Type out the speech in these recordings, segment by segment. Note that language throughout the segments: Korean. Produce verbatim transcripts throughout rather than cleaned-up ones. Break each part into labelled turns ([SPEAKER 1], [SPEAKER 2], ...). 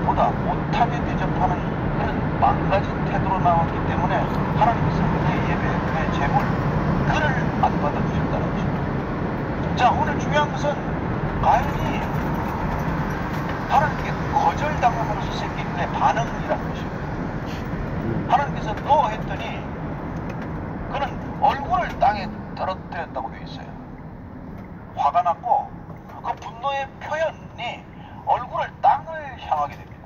[SPEAKER 1] 보다 못하게 대접하는 그런 망가진 태도로 나왔기 때문에 하나님께서는 그의 예배, 그의 재물, 그를 안 받아주셨다는 것입니다. 자, 오늘 중요한 것은 가인이 하나님께 거절당함으로써 생긴 그의 반응이라는 것입니다. 하나님께서 너 했더니 그는 얼굴을 땅에 떨어뜨렸다고 되어 있어요. 화가 났고 그 분노의 표현이 얼굴을 땅을 향하게 됩니다.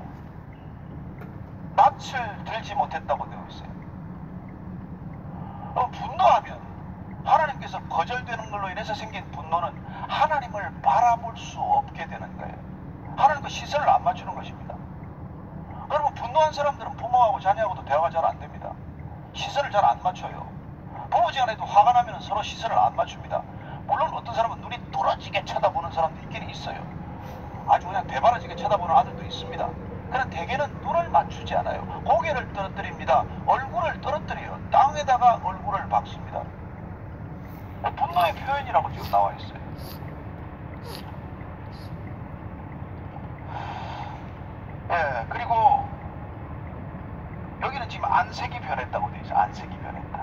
[SPEAKER 1] 낯을 들지 못했다고 되어 있어요. 어, 분노하면 하나님께서 거절되는 걸로 인해서 생긴 분노는 하나님을 바라볼 수 없게 되는 거예요. 하나님과 시선을 안 맞추는 것입니다. 그리고 분노한 사람들은 부모하고 자녀하고도 대화가 잘 안 됩니다. 시선을 잘 안 맞춰요. 부부지간에도 화가 나면 서로 시선을 안 맞춥니다. 물론 어떤 사람은 눈이 뚫어지게 쳐다보는 사람도 있긴 있어요. 아주 그냥 대바라지게 쳐다보는 아들도 있습니다. 그러나 대개는 눈을 맞추지 않아요. 고개를 떨어뜨립니다. 얼굴을 떨어뜨려요. 땅에다가 얼굴을 박습니다. 분노의 표현이라고 지금 나와 있어요. 예, 그리고 여기는 지금 안색이 변했다고 되어 있어요. 안색이 변했다.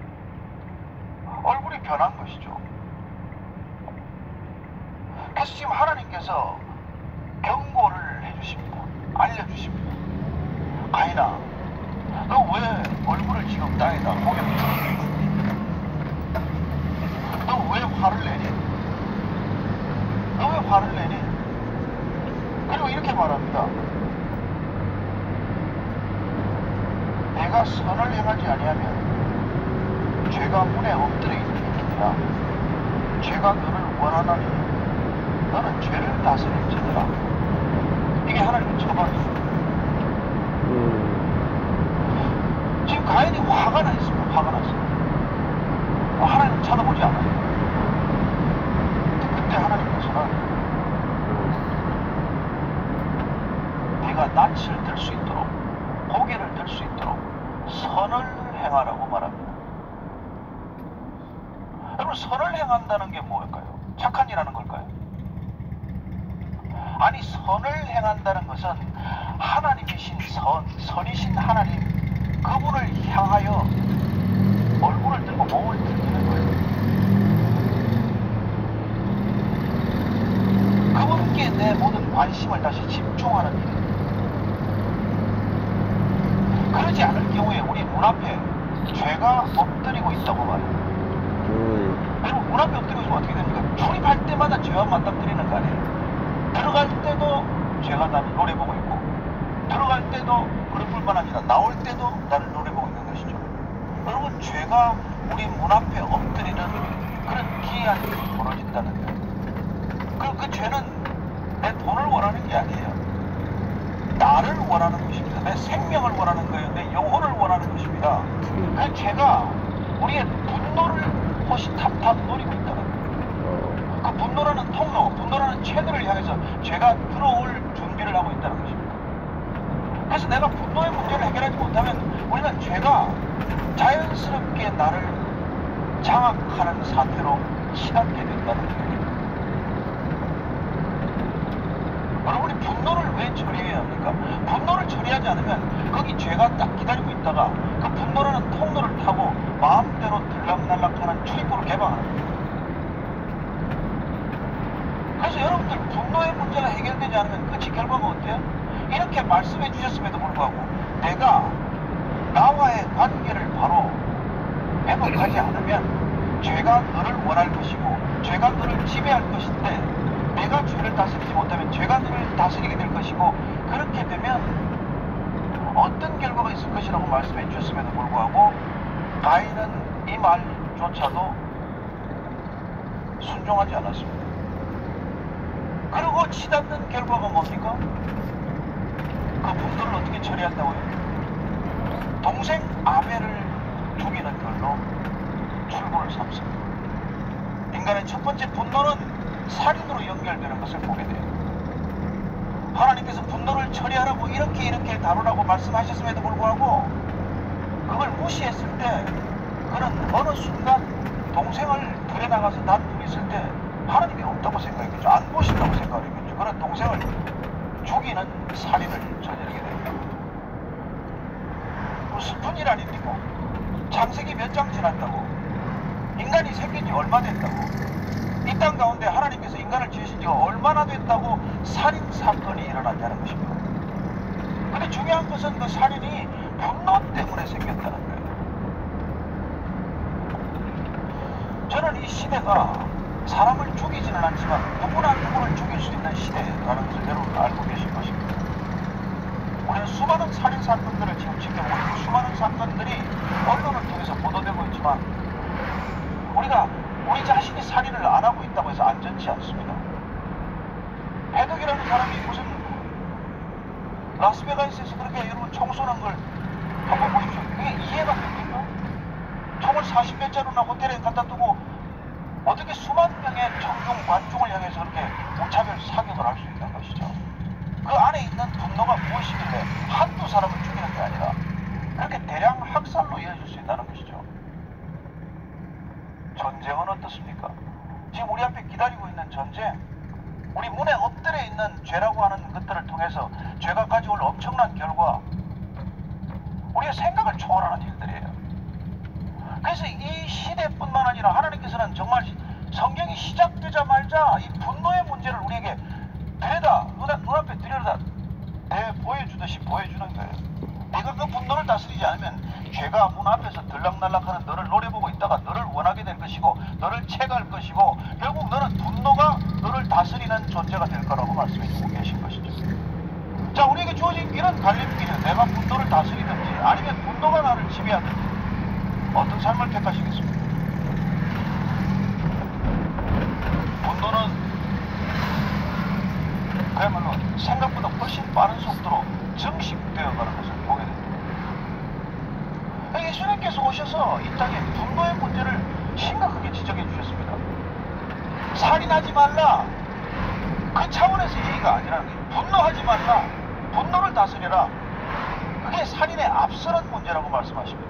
[SPEAKER 1] 얼굴이 변한 것이죠. 그래서 지금 하나님께서 경고를 해주십니다. 알려주십니다. 가인아, 너 왜 얼굴을 지금 땅에다 고개를 쳐니? 너 왜 화를 내니? 너 왜 화를 내니? 그리고 이렇게 말합니다. 내가 선을 행하지 아니하면 죄가 문에 엎드려 있느니라. 죄가 너를 원하나니 너는 죄를 다스릴지니라. 이게 하나님의 처방입니다. 음. 지금 가인이 화가 나 있습니다. 화가 났습니다. 하나님 쳐다보지 않아요. 그때 하나님께서는 네가 낯을 들 수 있도록, 고개를 들 수 있도록 선을 행하라고 말합니다. 여러분, 선을 행한다는 게 뭘까요? 착한 일 하는 걸까요? 아니, 선을 행한다는 것은 하나님이신 선, 선이신 하나님, 그분을 향하여 얼굴을 들고 몸을 들이는 거예요. 그분께 내 모든 관심을 다시 집중하는 일이에요. 그러지 않을 경우에 우리 문 앞에 죄가 엎드리고 있다고 말해요. 음. 여러분, 문 앞에 엎드리고 있으면 어떻게 됩니까? 출입할 때마다 죄와 맞닥뜨리는 거 아니에요? 들어갈 때도 죄가 나를 노려보고 있고, 들어갈 때도 그럴 뿐만 아니라 나올 때도 나를 노려보고 있는 것이죠. 여러분, 죄가 우리 문 앞에 엎드리는 그런 기이한 일이 벌어진다는 거예요. 그, 그 죄는 내 돈을 원하는 게 아니에요. 나를 원하는 것입니다. 내 생명을 원하는 거예요. 내 영혼을 원하는 것입니다. 그 죄가 우리의 분노를 호시탐탐 노리고 있다는 거예요. 그 분노라는 통로, 분노라는 채널을 향해서 죄가 들어올 준비를 하고 있다는 것입니다. 그래서 내가 분노의 문제를 해결하지 못하면 우리는 죄가 자연스럽게 나를 장악하는 사태로 치닫게 된다는 거예요. 여러분이 분노를 왜 처리해야 합니까? 분노를 처리하지 않으면 거기 죄가 딱 기다리고 있다가 그 분노라는 통로를 타고 마음대로 들락날락하는 출입구를 개방하는 거예요. 그래서 여러분들 분노의 문제가 해결되지 않으면 그 결과가 어때요? 이렇게 말씀해 주셨음에도 불구하고 내가 나와의 관계를 바로 회복하지 않으면 죄가 너를 원할 것이고 죄가 너를 지배할 것인데 내가 죄를 다스리지 못하면 죄가 너를 다스리게 될 것이고 그렇게 되면 어떤 결과가 있을 것이라고 말씀해 주셨음에도 불구하고 가인은 이 말조차도 순종하지 않았습니다. 그리고 치닫는 결과가 뭡니까? 그 분노를 어떻게 처리한다고요? 동생 아벨을 죽이는 걸로 출구를 삼습니다. 인간의 첫 번째 분노는 살인으로 연결되는 것을 보게 돼요. 하나님께서 분노를 처리하라고 이렇게 이렇게 다루라고 말씀하셨음에도 불구하고 그걸 무시했을 때 그는 어느 순간 동생을 들여나가서 단둘이 있을 때 하나님이 없다고 생각했겠죠. 안 보신다고 생각했겠죠. 그런 동생을 죽인 우리는 살인을 저지르게 됩니다. 뭐 슬픈 일 아닙니까? 창세기 몇 장 지났다고, 인간이 생긴 지 얼마 됐다고, 이 땅 가운데 하나님께서 인간을 지으신 지가 얼마나 됐다고 살인 사건이 일어났다는 것입니다. 근데 중요한 것은 그 살인이 분노 때문에 생겼다는 거예요. 저는 이 시대가 사람을 죽이지는 않지만 누구나 누구를 죽일 수 있는 시대라는 것을 여러분 알고 계실 것입니다. 우리는 수많은 살인 사건들을 지금 지켜보고 있고, 수많은 사건들이 언론을 통해서 보도되고 있지만, 우리가 우리 자신이 살인을 안 하고 있다고 해서 안전치 않습니다. 해독이라는 사람이 무슨 라스베가스에서 그렇게 여러분 총 쏘는 걸 한번 보십시오. 그게 이해가 됩니까? 총을 사십 배짜리나 호텔에 갖다 두고 어떻게 수만 명의 청중 관중을 향해서 그렇게 무차별 사격을 할 수 있는 것이죠. 그 안에 있는 분노가 무엇이길래 한두 사람을 죽이는 게 아니라 그렇게 대량 학살로 이어질 수 있다는 것이죠. 전쟁은 어떻습니까? 지금 우리 앞에 기다리고 있는 전쟁, 우리 문에 엎드려 있는 죄라고 하는 것들을 통해서 죄가 가져올 엄청난 결과, 우리의 생각을 초월하는 일들이에요. 그래서 이 시대뿐만 아니라 하나님께서는 정말 성경이 시작되자마자 이 분노의 문제를 우리에게 들여다, 눈앞에 들여다 대 보여주듯이 보여주는 거예요. 내가 그 분노를 다스리지 않으면 죄가 문 앞에서 들락날락하는 너를 노려보고 있다가 너를 원하게 될 것이고, 너를 채갈 것이고, 결국 너는 분노가 너를 다스리는 존재가 될 거라고 말씀해 주고 계신 것이죠. 자, 우리에게 주어진 길은 갈림길이에요. 내가 분노를 다스리든지 아니면 분노가 나를 지배하든지 어떤 삶을 택하시겠습니까? 분노는 그야말로 생각보다 훨씬 빠른 속도로 증식되어가는 것을 보게 됩니다. 예수님께서 오셔서 이 땅에 분노의 문제를 심각하게 지적해 주셨습니다. 살인하지 말라, 그 차원에서 얘기가 아니라는 거예요. 분노하지 말라, 분노를 다스려라. 그게 살인에 앞서는 문제라고 말씀하십니다.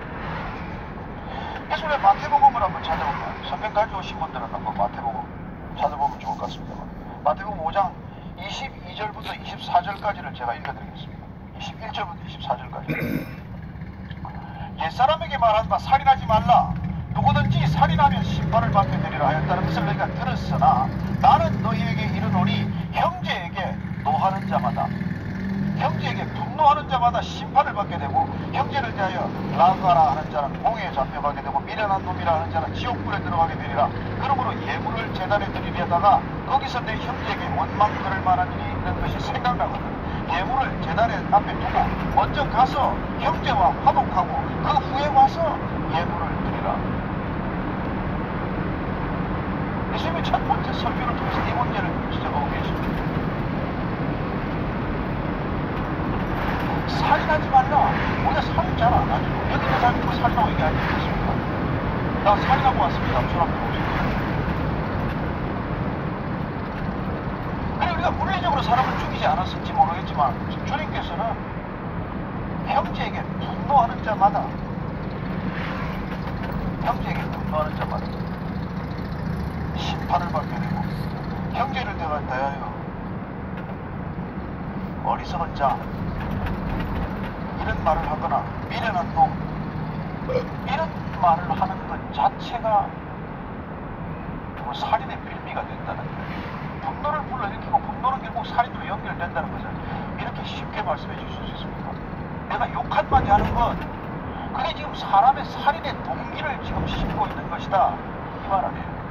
[SPEAKER 1] 그래서 우리가 마태복음을 한번 찾아보면, 성경 가져오신 분들은 한번 마태복음 찾아보면 좋을 것 같습니다. 마태복음 오 장 이십이 절부터 이십사 절까지를 제가 읽어드리겠습니다. 이십일 절부터 이십사 절까지. 옛사람에게 말한 바 살인하지 말라, 누구든지 살인하면 심판을 받게 되리라 하였다는 것을 너희가 들었으나 나는 너희에게 이르노니 형제에게 노하는 자마다, 형제에게 분노하는 자마다 심판을 받게 되고, 형제를 대하여 나가라 하는 자는 공회에 잡혀가게 되고, 미련한 놈이라 하는 자는 지옥불에 들어가게 되리라. 그러므로 예물을 제단에 드리려다가 거기서 내 형제에게 원망 들을 만한 일이 있는 것이 생각나거든. 예물을 제단에 앞에 두고 먼저 가서 형제와 화목하고 그 후에 와서 예물을 드리라. 예수님이 첫 번째 설교를 통해서 이 문제를 지적하고 계십니다. 살인하지 말라. 우리가 살인 잘 안 하죠. 여기 있는 사람이 뭐 살인하고 얘기 안 했겠습니까? 나 살인하고 왔습니다. 손 앞에 보십시오. 그리고 우리가 물리적으로 사람을 죽이지 않았을지 모르겠지만 주님께서는 형제에게 분노하는 자마다, 형제에게 분노하는 자마다 심판을 받게 되고, 형제를 대하여 어리석은 자, 이런 말을 하거나 미련한 놈, 이런 말을 하는 것 자체가 살인의 빌미가 된다는 거예요. 분노를 불러일으키고 분노는 결국 살인으로 연결된다는 것을 이렇게 쉽게 말씀해 주실 수 있습니까? 내가 욕 한마디 하는 것, 그게 지금 사람의 살인의 동기를 지금 심고 있는 것이다, 이 말 아니에요.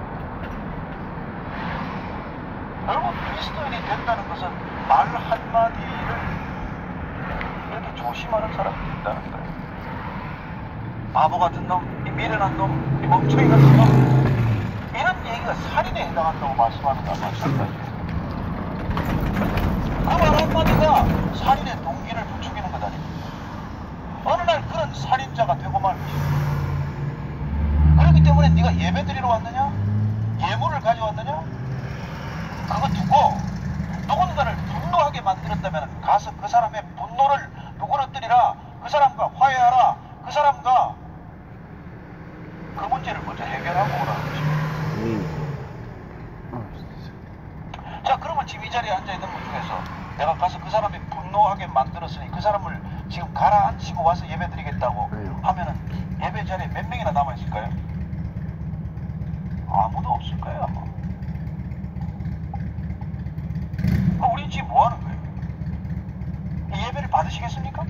[SPEAKER 1] 여러분, 그리스도인이 된다는 것은 말 한마디를 이렇게 조심하는 사람이 된다는 거예요. 바보 같은 놈, 이 미련한 놈, 이 멍청이 같은 놈, 이런 얘기가 살인에 해당한다고 말씀하는 거와 마찬가지예요. 그 말 한마디가 살인의 동기를 부추기는 것 아닙니까? 어느 날 그런 살인자가 되고 말 것입니다. 그렇기 때문에 네가 예배 드리러 왔느냐? 예물을 가져왔느냐? 그거 두고 누군가를 분노하게 만들었다면 가서 그 사람의 분노를 누그러뜨리라, 그 사람과 화해하라, 그 사람과 그 문제를 먼저 해결하고 오라는 것입니다. 자, 그러면 지금 이 자리에 앉아있는 분 중에서 내가 가서 그 사람이 분노하게 만들었으니 그 사람을 지금 가라앉히고 와서 예배 드리겠다고
[SPEAKER 2] 아유.
[SPEAKER 1] 하면은 예배 자리에 몇 명이나 남아있을까요? 아무도 없을 거예요, 아마. 그럼 우린 지금 뭐 하는 거예요? 이 예배를 받으시겠습니까?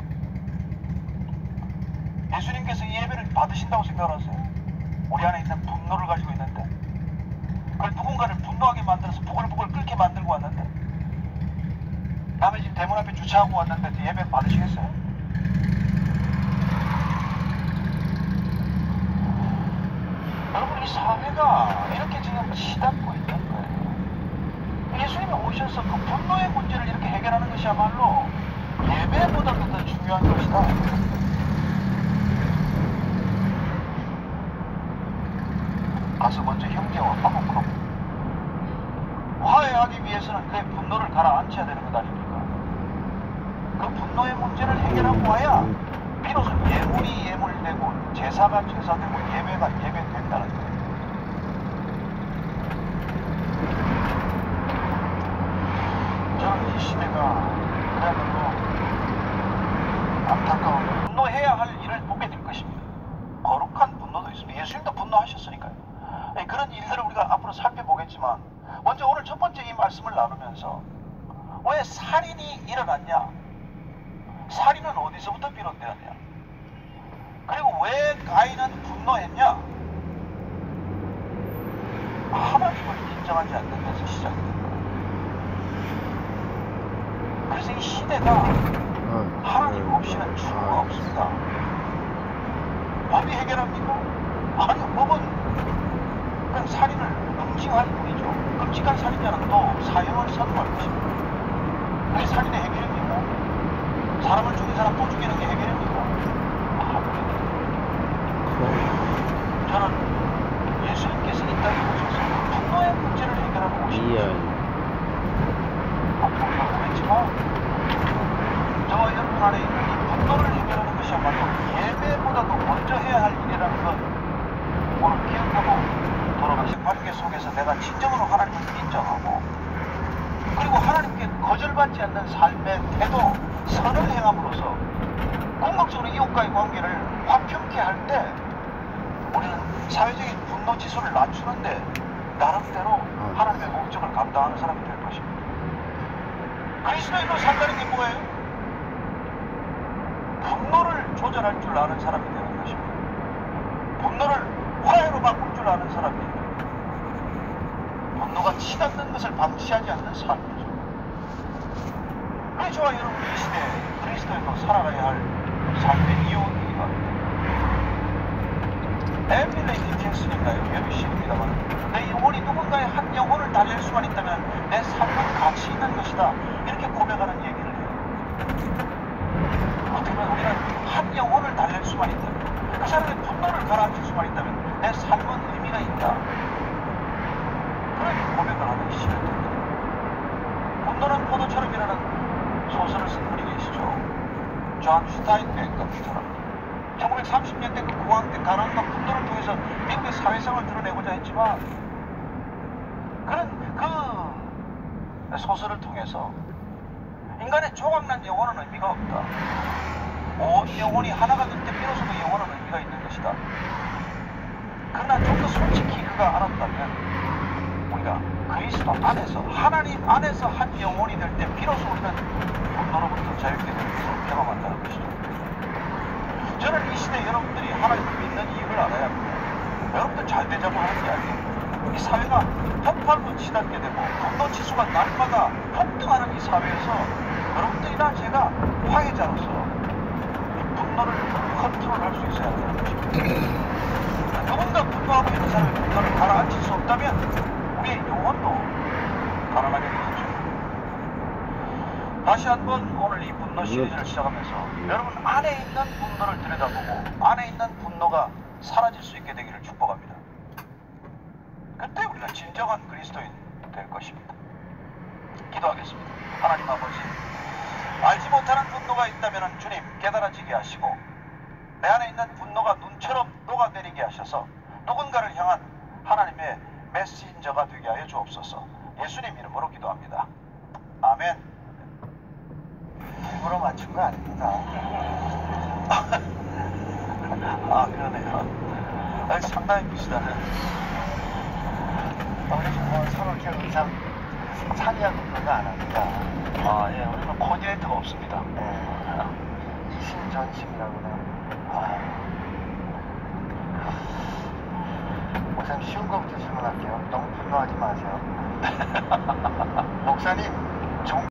[SPEAKER 1] 예수님께서 이 예배를 받으신다고 생각하세요? 우리 안에 있는 분노를 가지고 있는데, 그걸 누군가를 분노하게 만들어서 부글부글 끓게 만들고 왔는데, 남의 집 대문 앞에 주차하고 왔는데 그 예배 받으시겠어요? 여러분, 이 사회가 이렇게 지금 치닫고 있는 거예요. 예수님이 오셔서 그 분노의 문제를 이렇게 해결하는 것이야말로 예배보다도 더 중요한 것이다. 가서 먼저 형제와 화목하고 화해하기 위해서는 그의 분노를 가라앉혀야 되는 것 아닙니까? 그 분노의 문제를 해결하고 와야 비로소 예물이 예물되고 제사가 제사되고 예배가 예배된다는 거예요. 저는 이 시대가 그야말로 안타까운 분노해야 할 일을 보게 될 것입니다. 거룩한 분노도 있습니다. 예수님도 분노하셨으니까요. 그런 일들을 우리가 앞으로 살펴보겠지만, 먼저 오늘 첫 번째 이 말씀을 나누면서 왜 살인이 일어났냐, 살인은 어디서부터 비롯되었냐, 그리고 왜 가인은 분노했냐, 하나님을 인정하지 않는 데서 시작이 된 거예요. 그래서 이 시대가 하나님 없이는 출구가 없습니다. 법이 해결합니까? 아니요, 법은 그냥 살인을 응징할 뿐이죠. 끔찍한 살인자는 또 사형을 선고할 것입니다. 그게 살인의 해결입니까? 사람을 죽인 사람 또 죽이는 게 해결입니까? 아닙니다. 저는 예수님께서 이 땅에 오셔서 분노의 문제를 해결하고 오십니다. 앞으로 우리가 보겠지만 저와 여러분 안에 있는 이 분노를 해결하는 것이야말로 예배보다도 먼저 해야 할 일이라는 것 오늘 기억하고 돌아가신 관계 속에서 내가 진정으로 하나님을 인정하고, 그리고 하나님께 거절받지 않는 삶의 태도, 선을 행함으로써 궁극적으로 이웃과의 관계를 화평케 할 때 우리는 사회적인 분노 지수를 낮추는데 나름대로 하나님의 목적을 감당하는 사람이 될 것입니다. 그리스도인으로 산다는 게 뭐예요? 분노를 조절할 줄 아는 사람이 되는 것입니다. 분노를 화해로 바꿀 줄 아는 사람이에요. 분노가 치닫는 것을 방치하지 않는 삶이죠. 그래서 저와 여러분 이 시대에 그리스도인으로 살아가야 할 삶의 이유이기도 합니다. 에밀리 디킨슨인가요? 여비신입니다만, 내 영혼이 누군가의 한 영혼을 달랠 수만 있다면 내 삶은 가치 있는 것이다, 이렇게 고백하는 얘기를 해요. 어떻게 보면 우리는 한 영혼을 달랠 수만 있다면, 그 사람의 분노를 가라앉힐 수만 있다면 내 삶은 의미가 있다, 그런 고백을 하는 시간입니다. 분노는 포도처럼이라는 소설을 쓴 분이 계시죠. 존 스타인백 같은 사람. 천구백삼십 년대 그 공황 때 가난과 분노를 통해서 미국의 사회성을 드러내고자 했지만, 그런 그 소설을 통해서 인간의 조각난 영혼은 의미가 없다, 온 영혼이 하나가 될 때 비로소 그 영혼은 의미가 있는 것이다. 그러나 좀 더 솔직히 그가 알았다면, 우리가 그리스도 안에서, 하나님 안에서 한 영혼이 될 때 비로소 우리는 분노로부터 자유롭게 되는 것을 경험한다는 것이죠. 저는 이 시대 여러분들이 하나님을 믿는 이유를 알아야 합니다. 여러분들 잘 되자고 하는 게 아니에요. 이 사회가 폭발로 치닫게 되고 분노 지수가 날마다 폭등하는 이 사회에서 여러분들이나 제가 화해자로서 분노를 컨트롤할 수 있어야 하는 것입니다. 누군가 분노하고 있는 사람의 분노를 가라앉힐 수 없다면 우리의 영혼도 가라앉게 되겠죠. 다시 한번 오늘 이 분노 시리즈를 시작하면서 여러분 안에 있는 분노를 들여다보고 안에 있는 분노가 사라질 수 있게 되기를 축복합니다. 그때 우리가 진정한 그리스도인 될 것입니다. 기도하겠습니다. 하나님 아버지, 알지 못하는 분노가 있다면 주님 깨달아지게 하시고, 내 안에 있는 분노가 눈처럼 녹아내리게 하셔서 누군가를 향한 하나님의 메신저가 되게 하여 주옵소서. 예수님 이름으로 기도합니다. 아멘.
[SPEAKER 2] 일부러 맞춘 거 아닙니다.
[SPEAKER 1] 아, 그러네요. 아, 상당히 비슷하네.
[SPEAKER 2] 우리 뭐 서로 이렇게 의상 상의하고 그런 거 안 합니다.
[SPEAKER 1] 아, 예, 우리는 코디네이터가 없습니다.
[SPEAKER 2] 네. 이심전심이라고 그래요. 아. 목사님 쉬운 거부터 질문할게요. 너무 분노하지 마세요. 목사님, 종